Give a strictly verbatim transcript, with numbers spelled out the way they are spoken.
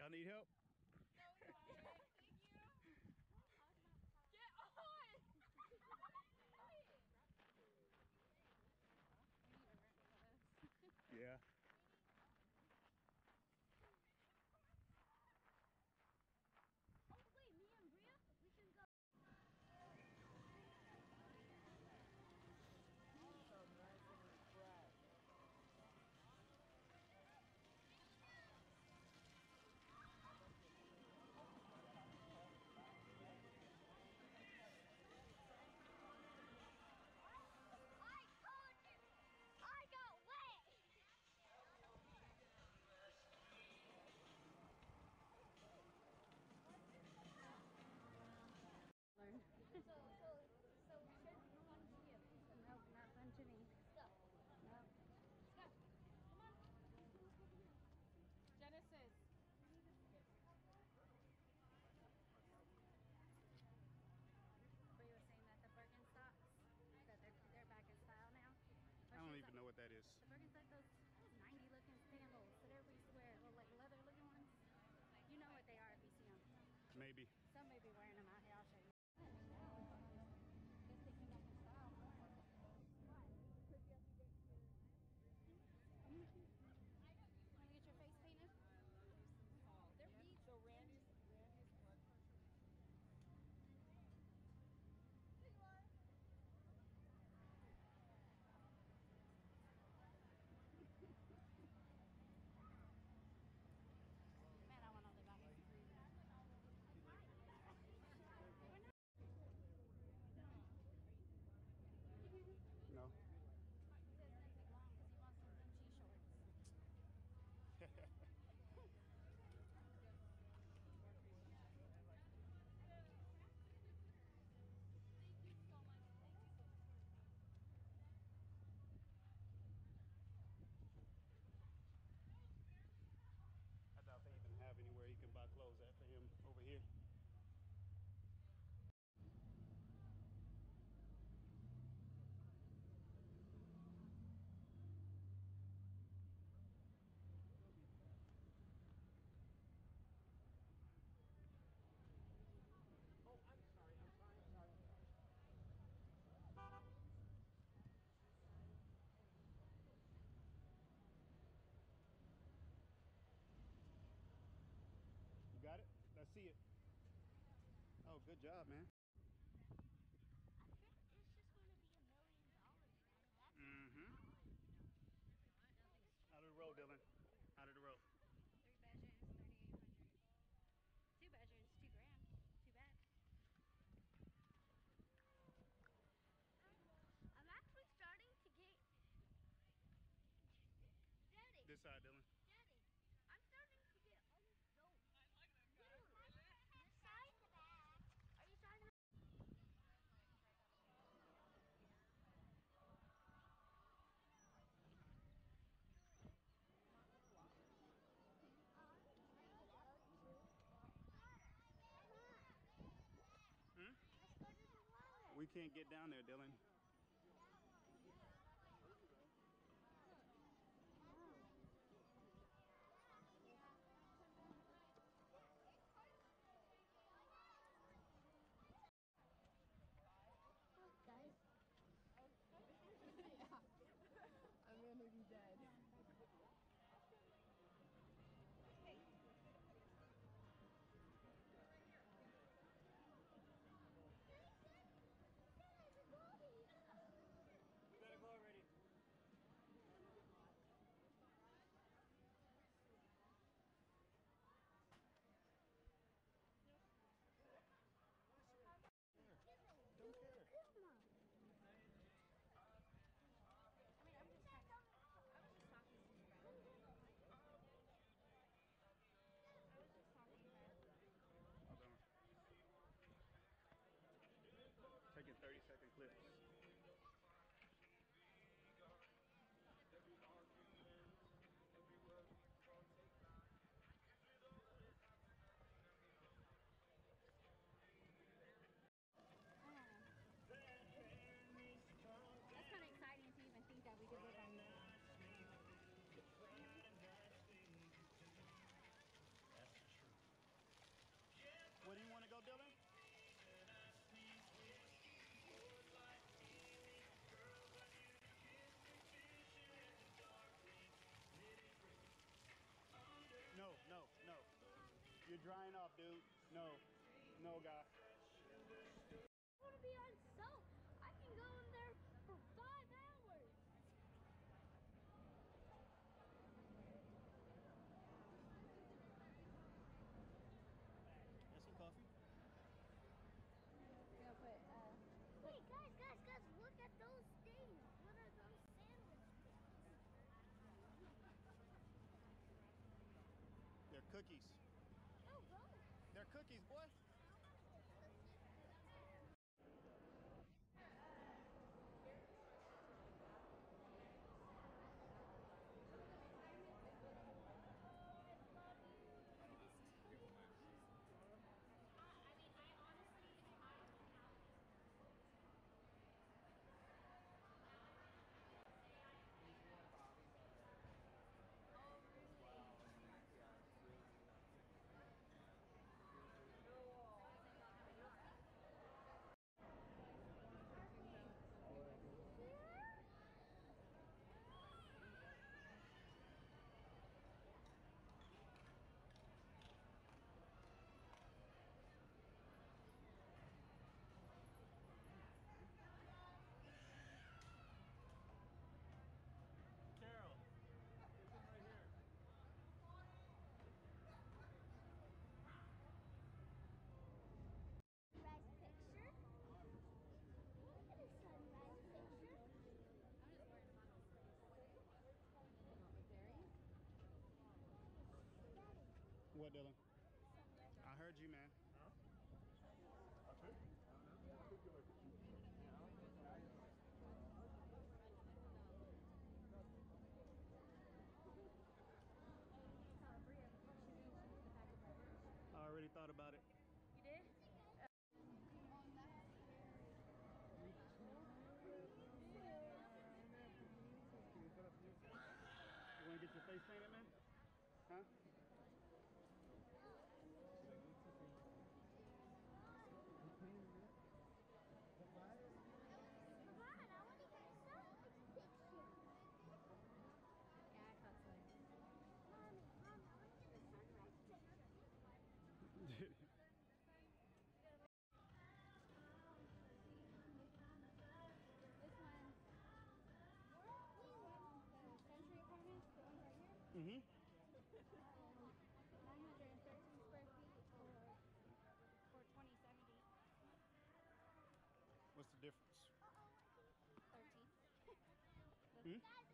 Y'all need help? No, we are. Thank you. Get on! Yeah. Oh wait, me and Bria, we can go. So nice and refreshed. I told you! I got wet! Learn. So, so, so we should run to you. Nope, not fun to me. Let's go. Nope. Let's go. Come on. Genesis. But you were saying that the Birkenstocks, that they're, they're back in style now. I don't even know what that is. The Birkenstock, those, those ninety looking sandals that everybody used to wear, little like leather looking ones. You know what they are if you see them. Maybe. Some may be wearing them out here, I'll show you. Guess they came back in style. Want to get your face painted? They're beach. So Randy's, Randy's blood pressure. There you are. Man, I want to live out here. No. It's gonna take long because he wants some M G shorts. Thank you so much. Thank you so much. I doubt they even have anywhere he can buy clothes at for him over here. Oh, I'm sorry. I'm sorry. I'm sorry. You got it? Let's see it. Oh, good job, man. I think it's just going to be a million dollars, man. That's Mm-hmm. Out of the road, Dylan. Out of the road. Three bedrooms, thirty-eight hundred. Two bedrooms, two grand. Too bad. I'm actually starting to get... Daddy. This side, Dylan. Daddy, I'm starting to get unsoaked. I like that guy. This side? The back. Are you starting to... Hmm? Let's go to the water. We can't get down there, Dylan. Look, guys. Yeah. I'm gonna be dead. You better go already. Don't care. Come on. I mean, I'm just talking. I was just talking to you, Brad. I was just talking, Brad. Hold on. Taking thirty second clips. That's kind of exciting to even think that we could live out here. That's for sure. drying off, dude. No. No, guy. I want to be on soap. I can go in there for five hours. Got some coffee? We'll put, uh, Wait, guys, guys, guys, look at those things. What are those sandwich things? They're cookies. Oh, those. They're cookies, boy. Carol, this one right here. Sunrise picture. Look at the sunrise picture. I'm just worried about this place. What, with Barry? Daddy, What, Dylan? sunrise. I heard you, man. I already thought about it. You did? You want to get your face painted, man? Huh? Come on, I want to get a sunrise picture. Yeah, I thought so. Mommy, Mommy, I want to get a sunrise picture. This one, the Century Apartments, the ones right here, Mm-hmm. um, nine hundred thirteen square feet or for twenty seventy. What's the difference? Uh-oh, I think thirteen. Hmm? Guys,